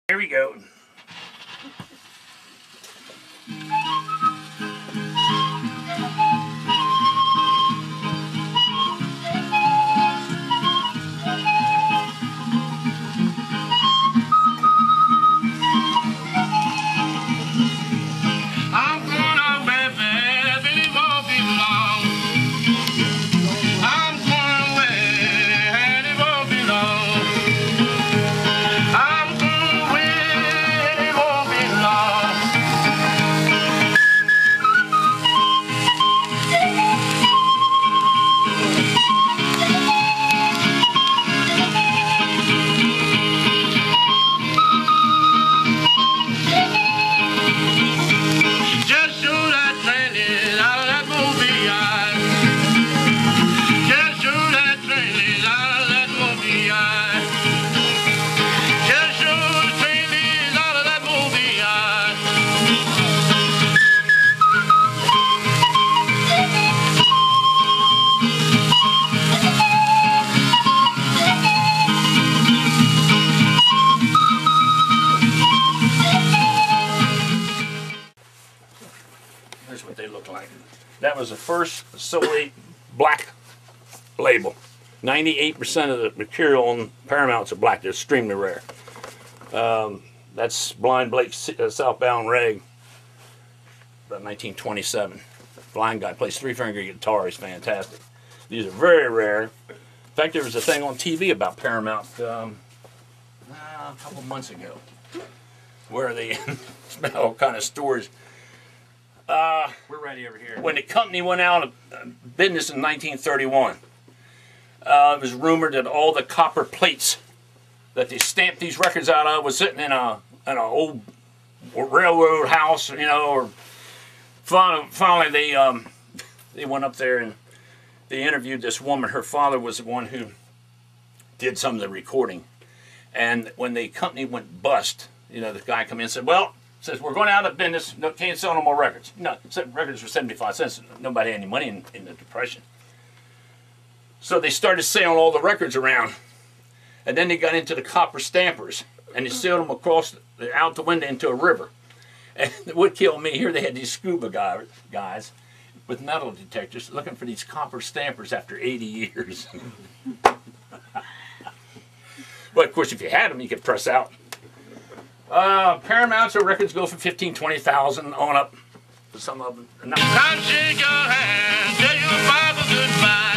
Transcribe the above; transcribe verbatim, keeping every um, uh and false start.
Here we go. Here's what they look like. That was the first solely black label. ninety-eight percent of the material on Paramounts are black. They're extremely rare. Um, that's Blind Blake uh, Southbound Reg, about nineteen twenty-seven. Blind guy, plays three-finger guitar. He's fantastic. These are very rare. In fact, there was a thing on T V about Paramount um, uh, a couple months ago where they smell all kind of stories. Uh, We're ready over here. When the company went out of business in nineteen thirty-one, uh, it was rumored that all the copper plates that they stamped these records out of was sitting in a in an old railroad house, you know. Or finally, finally they um, they went up there and they interviewed this woman. Her father was the one who did some of the recording, and when the company went bust, you know, the guy come in and said, "Well," says, "we're going out of business. No, can't sell no more records." No, records were seventy-five cents. Nobody had any money in, in the Depression. So they started selling all the records around. And then they got into the copper stampers. And they sailed them across, the, out the window into a river. And what killed me, here they had these scuba guy, guys with metal detectors looking for these copper stampers after eighty years. But of course, if you had them, you could press out. Uh, Paramounts or records go for fifteen, twenty thousand on up. Some of them. Come shake your hand, tell your father goodbye.